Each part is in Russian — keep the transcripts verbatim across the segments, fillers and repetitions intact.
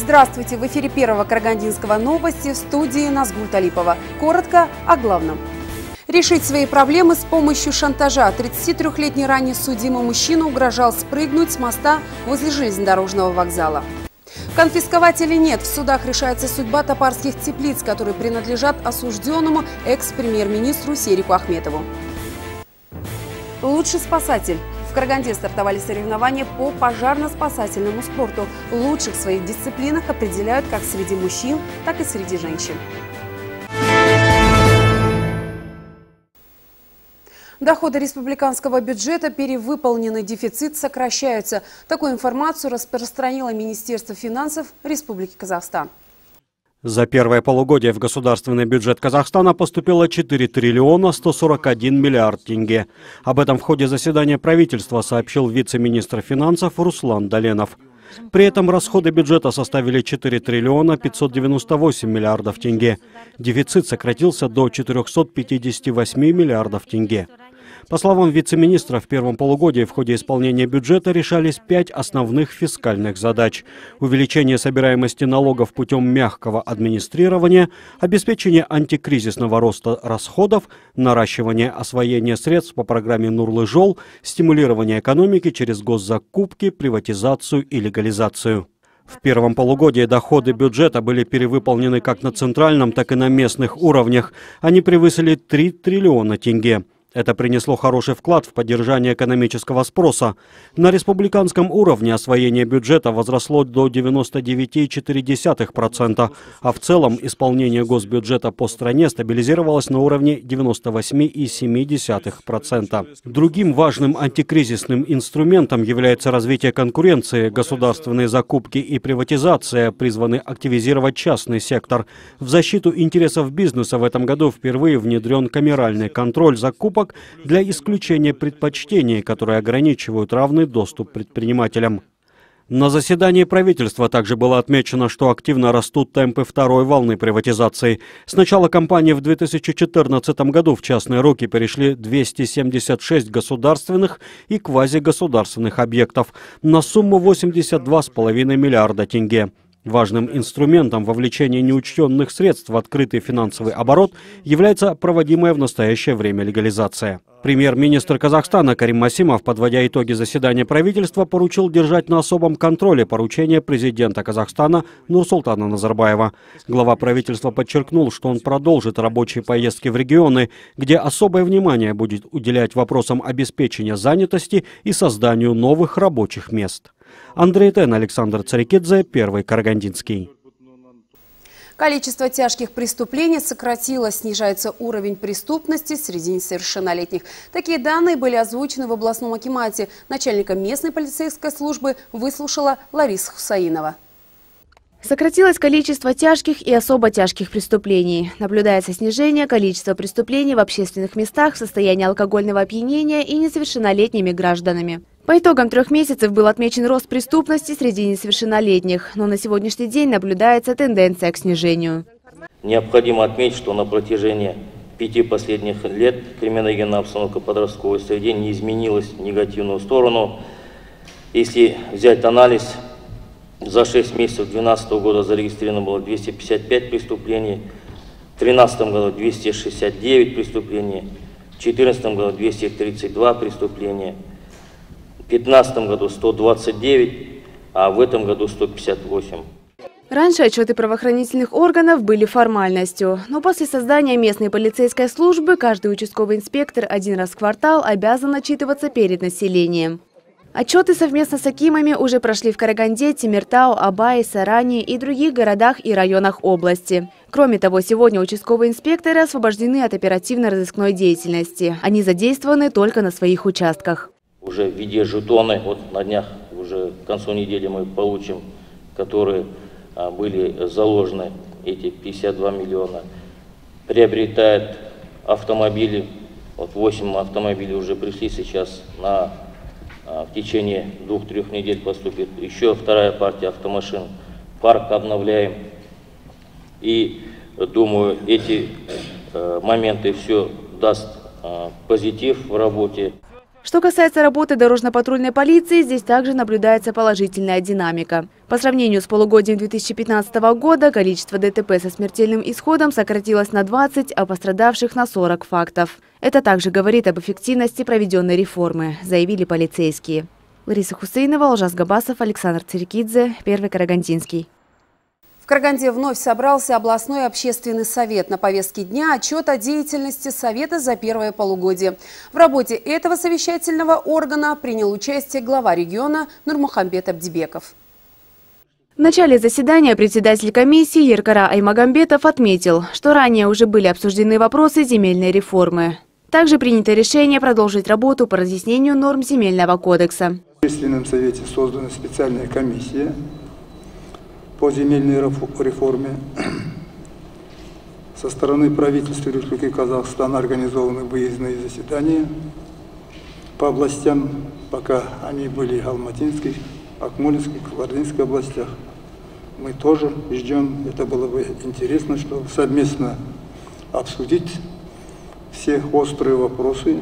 Здравствуйте! В эфире Первого Карагандинского новости, в студии Назгуль Талипова. Коротко о главном. Решить свои проблемы с помощью шантажа. тридцатитрёхлетний ранее судимый мужчина угрожал спрыгнуть с моста возле железнодорожного вокзала. Конфисковать или нет, в судах решается судьба топарских теплиц, которые принадлежат осужденному экс-премьер-министру Серику Ахметову. Лучший спасатель. В Караганде стартовали соревнования по пожарно-спасательному спорту. Лучших в своих дисциплинах определяют как среди мужчин, так и среди женщин. Доходы республиканского бюджета перевыполнены, дефицит сокращается. Такую информацию распространило Министерство финансов Республики Казахстан. За первое полугодие в государственный бюджет Казахстана поступило четыре триллиона сто сорок один миллиард тенге. Об этом в ходе заседания правительства сообщил вице-министр финансов Руслан Даленов. При этом расходы бюджета составили четыре триллиона пятьсот девяносто восемь миллиардов тенге. Дефицит сократился до четырёхсот пятидесяти восьми миллиардов тенге. По словам вице-министра, в первом полугодии в ходе исполнения бюджета решались пять основных фискальных задач: увеличение собираемости налогов путем мягкого администрирования, обеспечение антикризисного роста расходов, наращивание освоения средств по программе Нурлы-Жол, стимулирование экономики через госзакупки, приватизацию и легализацию. В первом полугодии доходы бюджета были перевыполнены как на центральном, так и на местных уровнях. Они превысили три триллиона тенге. Это принесло хороший вклад в поддержание экономического спроса. На республиканском уровне освоение бюджета возросло до девяноста девяти целых четырёх десятых процента, а в целом исполнение госбюджета по стране стабилизировалось на уровне девяноста восьми целых семи десятых процента. Другим важным антикризисным инструментом является развитие конкуренции. Государственные закупки и приватизация призваны активизировать частный сектор. В защиту интересов бизнеса в этом году впервые внедрен камеральный контроль закупок для исключения предпочтений, которые ограничивают равный доступ предпринимателям. На заседании правительства также было отмечено, что активно растут темпы второй волны приватизации. С начала кампании в две тысячи четырнадцатом году в частные руки перешли двести семьдесят шесть государственных и квазигосударственных объектов на сумму восемьдесят два целых пять десятых миллиарда тенге. Важным инструментом вовлечения неучтенных средств в открытый финансовый оборот является проводимая в настоящее время легализация. Премьер-министр Казахстана Карим Масимов, подводя итоги заседания правительства, поручил держать на особом контроле поручения президента Казахстана Нурсултана Назарбаева. Глава правительства подчеркнул, что он продолжит рабочие поездки в регионы, где особое внимание будет уделять вопросам обеспечения занятости и созданию новых рабочих мест. Андрей Тен, Александр Царикидзе, Первый Карагандинский. Количество тяжких преступлений сократилось, снижается уровень преступности среди несовершеннолетних. Такие данные были озвучены в областном акимате. Начальника местной полицейской службы выслушала Лариса Хусаинова. Сократилось количество тяжких и особо тяжких преступлений. Наблюдается снижение количества преступлений в общественных местах в состоянии алкогольного опьянения и несовершеннолетними гражданами. По итогам трех месяцев был отмечен рост преступности среди несовершеннолетних, но на сегодняшний день наблюдается тенденция к снижению. Необходимо отметить, что на протяжении пяти последних лет криминогенная обстановка в подростковой среде не изменилась в негативную сторону. Если взять анализ, за шесть месяцев две тысячи двенадцатого года зарегистрировано было двести пятьдесят пять преступлений, в две тысячи тринадцатом году двести шестьдесят девять преступлений, в две тысячи четырнадцатом году двести тридцать два преступления, в две тысячи пятнадцатом году сто двадцать девять, а в этом году сто пятьдесят восемь. Раньше отчеты правоохранительных органов были формальностью, но после создания местной полицейской службы каждый участковый инспектор один раз в квартал обязан отчитываться перед населением. Отчеты совместно с акимами уже прошли в Караганде, Темиртау, Абае, Саране и других городах и районах области. Кроме того, сегодня участковые инспекторы освобождены от оперативно-розыскной деятельности. Они задействованы только на своих участках. Уже в виде жетоны, вот на днях, уже к концу недели мы получим, которые а, были заложены, эти пятьдесят два миллиона. Приобретают автомобили, вот восемь автомобилей уже пришли сейчас на... В течение двух-трех недель поступит еще вторая партия автомашин. Парк обновляем. И думаю, эти моменты все даст позитив в работе. Что касается работы дорожно-патрульной полиции, здесь также наблюдается положительная динамика. По сравнению с полугодием две тысячи пятнадцатого года количество ДТП со смертельным исходом сократилось на двадцать, а пострадавших на сорок фактов. Это также говорит об эффективности проведенной реформы, заявили полицейские. Лариса Хусейнова, Алжас Габасов, Александр Цирикидзе, Первый Карагандинский. В Караганде вновь собрался областной общественный совет. На повестке дня отчет о деятельности совета за первое полугодие. В работе этого совещательного органа принял участие глава региона Нурмухамбет Абдибеков. В начале заседания председатель комиссии Еркара Аймагамбетов отметил, что ранее уже были обсуждены вопросы земельной реформы. Также принято решение продолжить работу по разъяснению норм земельного кодекса. В общественном совете создана специальная комиссия по земельной реформе. Со стороны правительства Республики Казахстан организованы выездные заседания по областям, пока они были в Алматинской, Акмолинской, Кабардинской областях. Мы тоже ждем, это было бы интересно, чтобы совместно обсудить все острые вопросы,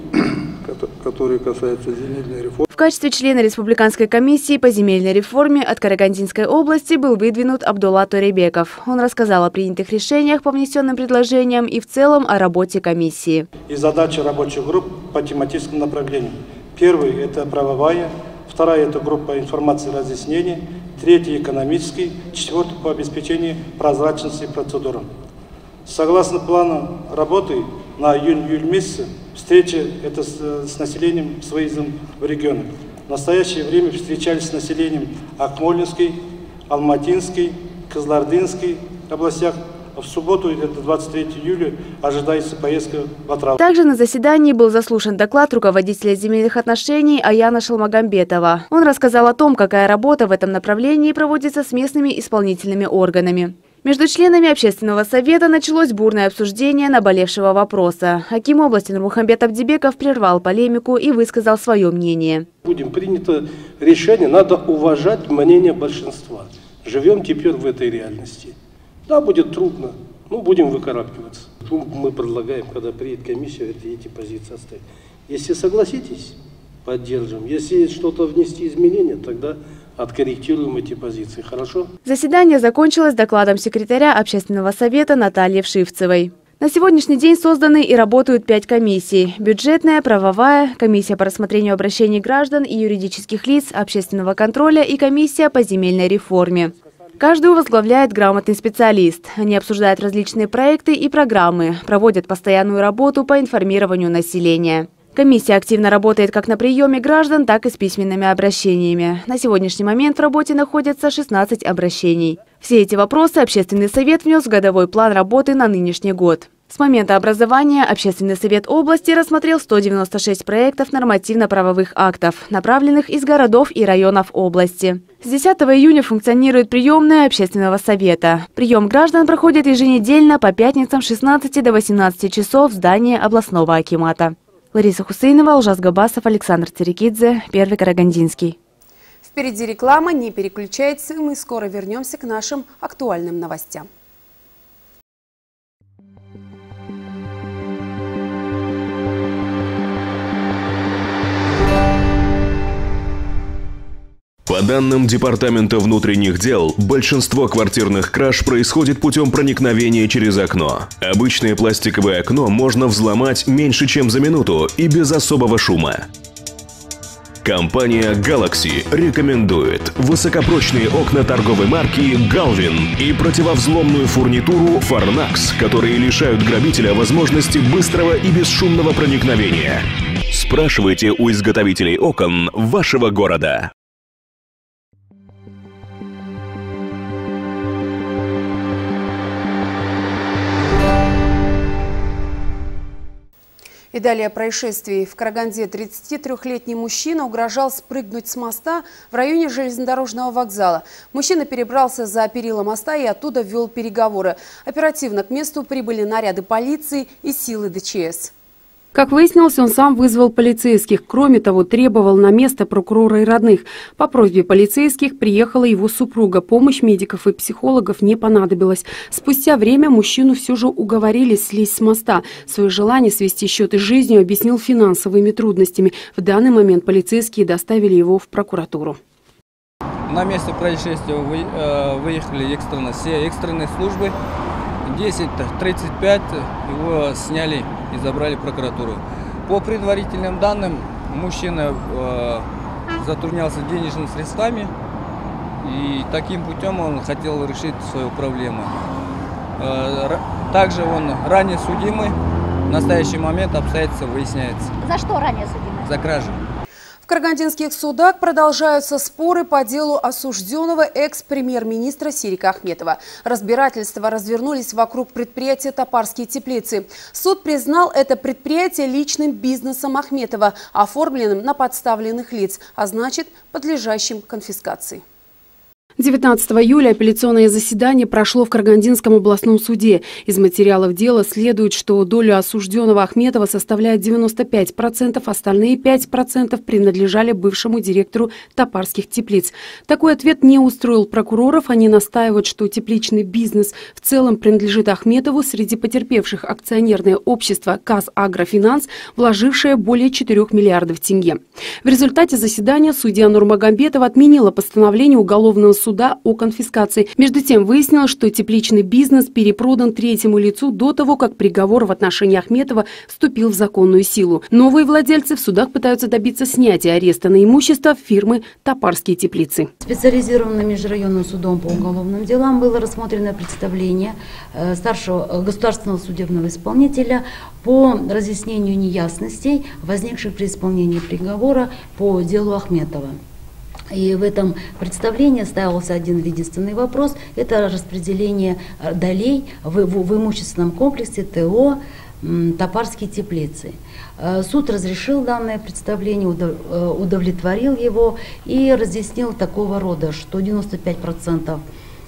которые касаются земельной реформы. В качестве члена Республиканской комиссии по земельной реформе от Карагандинской области был выдвинут Абдулла Торебеков. Он рассказал о принятых решениях по внесенным предложениям и в целом о работе комиссии. И задачи рабочих групп по тематическим направлениям. Первый – это правовая, вторая – это группа информации и разъяснений, третий – экономический, четвертый – по обеспечению прозрачности процедур. Согласно плану работы на июнь-июль месяце, встреча это с, с населением, с выездом в регионы. В настоящее время встречались с населением Акмолинской, Алматинской, Кызылординской областях. В субботу, это двадцать третьего июля, ожидается поездка в Атырау. Также на заседании был заслушан доклад руководителя земельных отношений Аяна Шалмагамбетова. Он рассказал о том, какая работа в этом направлении проводится с местными исполнительными органами. Между членами общественного совета началось бурное обсуждение наболевшего вопроса. Аким области Нурмухамбет Абдибеков прервал полемику и высказал свое мнение. Будем принято решение, надо уважать мнение большинства. Живем теперь в этой реальности. Да, будет трудно, но будем выкарабкиваться. Мы предлагаем, когда приедет комиссия, это эти позиции оставить. Если согласитесь, поддержим. Если что-то внести изменения, тогда откорректируем эти позиции. Хорошо? Заседание закончилось докладом секретаря общественного совета Натальи Вшивцевой. На сегодняшний день созданы и работают пять комиссий. Бюджетная, правовая, комиссия по рассмотрению обращений граждан и юридических лиц, общественного контроля и комиссия по земельной реформе. Каждую возглавляет грамотный специалист. Они обсуждают различные проекты и программы, проводят постоянную работу по информированию населения. Комиссия активно работает как на приеме граждан, так и с письменными обращениями. На сегодняшний момент в работе находятся шестнадцать обращений. Все эти вопросы общественный совет внес в годовой план работы на нынешний год. С момента образования общественный совет области рассмотрел сто девяносто шесть проектов нормативно-правовых актов, направленных из городов и районов области. С десятого июня функционирует приемная общественного совета. Прием граждан проходит еженедельно по пятницам с шестнадцати до восемнадцати часов в здании областного акимата. Лариса Хусейнова, Алжас Габасов, Александр Цирикидзе, Первый Карагандинский. Впереди реклама, не переключайтесь, мы скоро вернемся к нашим актуальным новостям. По данным Департамента внутренних дел, большинство квартирных краж происходит путем проникновения через окно. Обычное пластиковое окно можно взломать меньше, чем за минуту и без особого шума. Компания Galaxy рекомендует высокопрочные окна торговой марки Galvin и противовзломную фурнитуру Farnax, которые лишают грабителя возможности быстрого и бесшумного проникновения. Спрашивайте у изготовителей окон вашего города. И далее о происшествии. В Караганде тридцатитрёхлетний мужчина угрожал спрыгнуть с моста в районе железнодорожного вокзала. Мужчина перебрался за перила моста и оттуда вел переговоры. Оперативно к месту прибыли наряды полиции и силы ДЧС. Как выяснилось, он сам вызвал полицейских. Кроме того, требовал на место прокурора и родных. По просьбе полицейских приехала его супруга. Помощь медиков и психологов не понадобилась. Спустя время мужчину все же уговорили слезть с моста. Свое желание свести счеты с жизнью объяснил финансовыми трудностями. В данный момент полицейские доставили его в прокуратуру. На место происшествия выехали экстренно, все экстренные службы. десять тридцать пять его сняли и забрали в прокуратуру. По предварительным данным, мужчина э, затруднялся денежными средствами, и таким путем он хотел решить свою проблему. Э, также он ранее судимый, в настоящий момент обстоятельства выясняются. За что ранее судимый? За кражу. В карагандинских судах продолжаются споры по делу осужденного экс-премьер-министра Серика Ахметова. Разбирательства развернулись вокруг предприятия «Топарские теплицы». Суд признал это предприятие личным бизнесом Ахметова, оформленным на подставленных лиц, а значит, подлежащим конфискации. девятнадцатого июля апелляционное заседание прошло в Карагандинском областном суде. Из материалов дела следует, что доля осужденного Ахметова составляет девяносто пять процентов, остальные пять процентов принадлежали бывшему директору Топарских теплиц. Такой ответ не устроил прокуроров. Они настаивают, что тепличный бизнес в целом принадлежит Ахметову. Среди потерпевших акционерное общество «Казагрофинанс», вложившее более четырёх миллиардов тенге. В результате заседания судья Нурмагомбетова отменила постановление уголовного суда суда о конфискации. Между тем выяснилось, что тепличный бизнес перепродан третьему лицу до того, как приговор в отношении Ахметова вступил в законную силу. Новые владельцы в судах пытаются добиться снятия ареста на имущество фирмы «Топарские теплицы». Специализированным межрайонным судом по уголовным делам было рассмотрено представление старшего государственного судебного исполнителя по разъяснению неясностей, возникших при исполнении приговора по делу Ахметова. И в этом представлении ставился один единственный вопрос – это распределение долей в, в, в имущественном комплексе ТО «Топарские теплицы». Суд разрешил данное представление, удовлетворил его и разъяснил такого рода, что девяносто пять процентов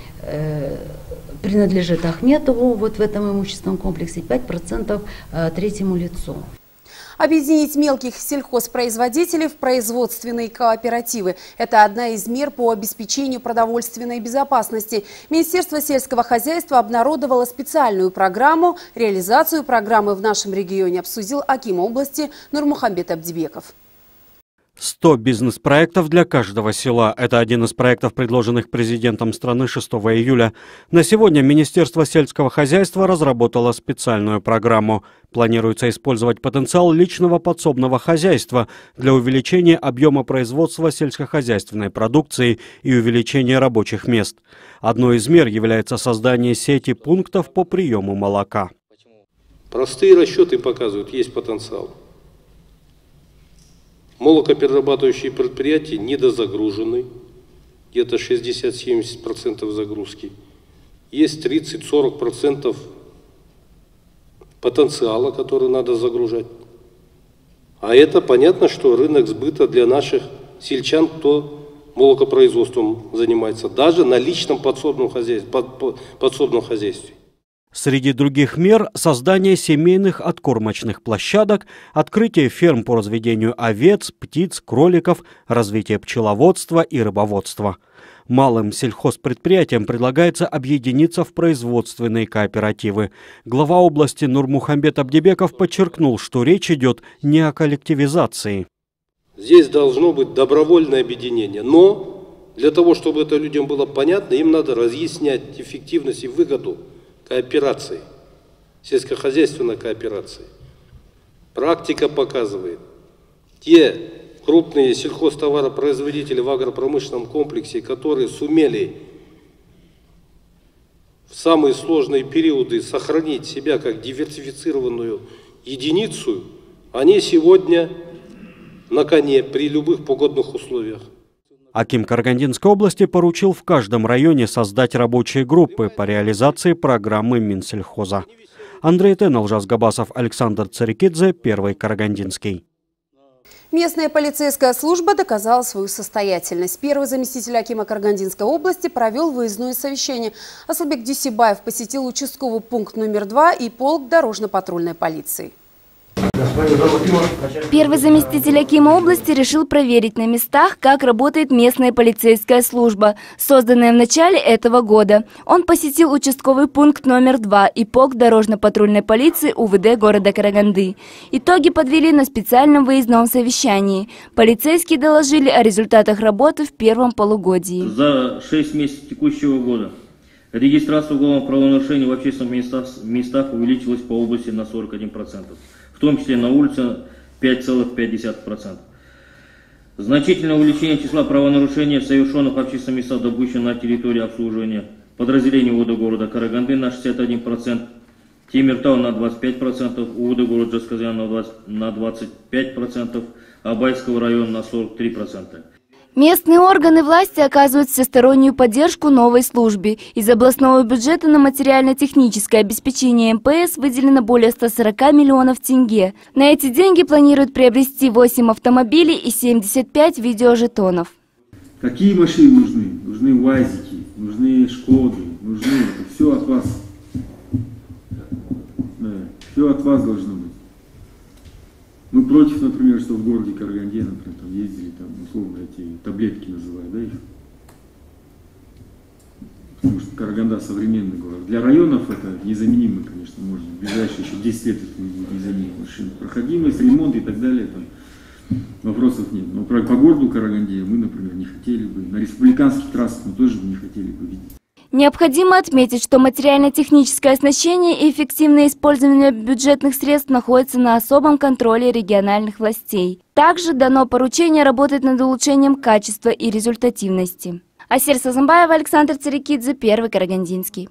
принадлежит Ахметову вот в этом имущественном комплексе, пять процентов третьему лицу. Объединить мелких сельхозпроизводителей в производственные кооперативы – это одна из мер по обеспечению продовольственной безопасности. Министерство сельского хозяйства обнародовало специальную программу. Реализацию программы в нашем регионе обсудил аким области Нурмухамбет Абдибеков. сто бизнес-проектов для каждого села. Это один из проектов, предложенных президентом страны шестого июля. На сегодня Министерство сельского хозяйства разработало специальную программу. Планируется использовать потенциал личного подсобного хозяйства для увеличения объема производства сельскохозяйственной продукции и увеличения рабочих мест. Одной из мер является создание сети пунктов по приему молока. Простые расчеты показывают, есть потенциал. Молокоперерабатывающие предприятия недозагружены, где-то шестьдесят-семьдесят процентов загрузки. Есть тридцать-сорок процентов потенциала, который надо загружать. А это понятно, что рынок сбыта для наших сельчан, кто молокопроизводством занимается, даже на личном подсобном хозяйстве. Под, подсобном хозяйстве. Среди других мер – создание семейных откормочных площадок, открытие ферм по разведению овец, птиц, кроликов, развитие пчеловодства и рыбоводства. Малым сельхозпредприятиям предлагается объединиться в производственные кооперативы. Глава области Нурмухамбет Абдибеков подчеркнул, что речь идет не о коллективизации. Здесь должно быть добровольное объединение, но для того, чтобы это людям было понятно, им надо разъяснять эффективность и выгоду кооперации, сельскохозяйственной кооперации. Практика показывает, те крупные сельхозтоваропроизводители в агропромышленном комплексе, которые сумели в самые сложные периоды сохранить себя как диверсифицированную единицу, они сегодня на коне при любых погодных условиях. Аким Карагандинской области поручил в каждом районе создать рабочие группы по реализации программы Минсельхоза. Андрей Тен, Алжас Габасов, Александр Царикидзе, Первый Карагандинский. Местная полицейская служба доказала свою состоятельность. Первый заместитель акима Карагандинской области провел выездное совещание. Асылбек Дюсибаев посетил участковый пункт номер два и полк дорожно-патрульной полиции. Первый заместитель акима области решил проверить на местах, как работает местная полицейская служба, созданная в начале этого года. Он посетил участковый пункт номер два и ИПОК дорожно-патрульной полиции УВД города Караганды. Итоги подвели на специальном выездном совещании. Полицейские доложили о результатах работы в первом полугодии. За шесть месяцев текущего года регистрация уголовных правонарушений в общественных местах, местах увеличилась по области на сорок один процент. В том числе на улице пять целых пять десятых процента. Значительное увеличение числа правонарушений, совершенных в общественных местах, допущено на территории обслуживания подразделений УВД города Караганды на шестьдесят один процент, Темиртау на двадцать пять процентов, УВД города Джасказган на двадцать пять процентов, Абайского района на сорок три процента. Местные органы власти оказывают всестороннюю поддержку новой службе. Из областного бюджета на материально-техническое обеспечение эм пэ эс выделено более ста сорока миллионов тенге. На эти деньги планируют приобрести восемь автомобилей и семьдесят пять видеожетонов. Какие машины нужны? Нужны УАЗики, нужны Шкоды, нужны это все от вас. Да, все от вас должно быть. Мы против, например, что в городе Караганде, например, там ездили, там, условно, эти таблетки называют, да, их? Потому что Караганда современный город. Для районов это незаменимо, конечно, может быть, в ближайшие еще десять лет это будет незаменимо. Проходимость, ремонт и так далее, там вопросов нет. Но по городу Караганде мы, например, не хотели бы, на республиканских трассах мы тоже не хотели бы видеть. Необходимо отметить, что материально-техническое оснащение и эффективное использование бюджетных средств находятся на особом контроле региональных властей. Также дано поручение работать над улучшением качества и результативности. Асель Сазымбаева, Александр Царикидзе, Первый Карагандинский.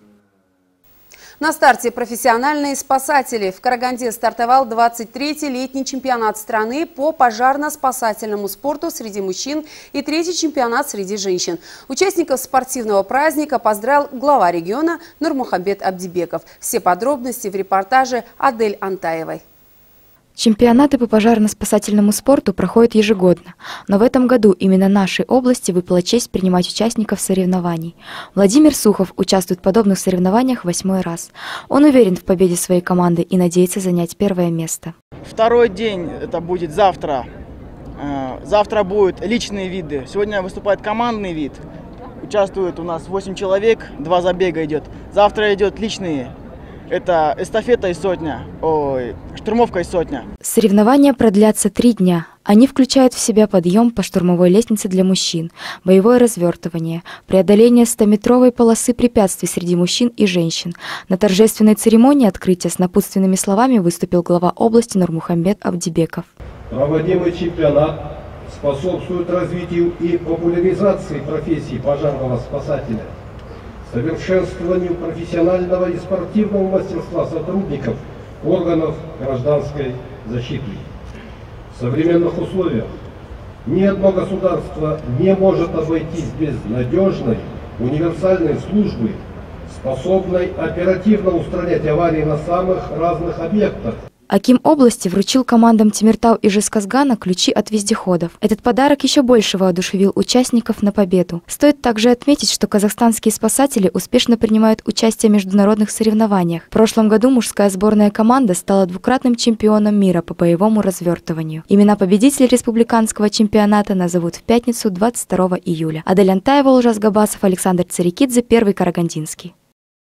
На старте профессиональные спасатели. В Караганде стартовал двадцать третий летний чемпионат страны по пожарно-спасательному спорту среди мужчин и третий чемпионат среди женщин. Участников спортивного праздника поздравил глава региона Нурмухамбет Абдибеков. Все подробности в репортаже Адель Антаевой. Чемпионаты по пожарно-спасательному спорту проходят ежегодно, но в этом году именно нашей области выпала честь принимать участников соревнований. Владимир Сухов участвует в подобных соревнованиях восьмой раз. Он уверен в победе своей команды и надеется занять первое место. Второй день это будет завтра. Завтра будут личные виды. Сегодня выступает командный вид. Участвует у нас восемь человек, два забега идет. Завтра идет личные. Это эстафета и сотня, ой, штурмовка и сотня. Соревнования продлятся три дня. Они включают в себя подъем по штурмовой лестнице для мужчин, боевое развертывание, преодоление стометровой полосы препятствий среди мужчин и женщин. На торжественной церемонии открытия с напутственными словами выступил глава области Нурмухамбет Абдибеков. Проводимый чемпионат способствует развитию и популяризации профессии пожарного спасателя, совершенствованию профессионального и спортивного мастерства сотрудников органов гражданской защиты. В современных условиях ни одно государство не может обойтись без надежной, универсальной службы, способной оперативно устранять аварии на самых разных объектах. Аким области вручил командам Темиртау и Жезказгана ключи от вездеходов. Этот подарок еще больше воодушевил участников на победу. Стоит также отметить, что казахстанские спасатели успешно принимают участие в международных соревнованиях. В прошлом году мужская сборная команда стала двукратным чемпионом мира по боевому развертыванию. Имена победителей республиканского чемпионата назовут в пятницу двадцать второго июля. Адель Антаева, Ужас Габасов, Александр Царикидзе, Первый Карагандинский.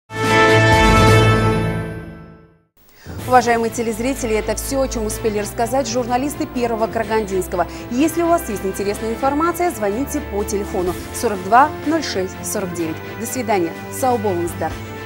Уважаемые телезрители, это все, о чем успели рассказать журналисты Первого Карагандинского. Если у вас есть интересная информация, звоните по телефону сорок два ноль шесть сорок девять. До свидания. Сау болыңыздар.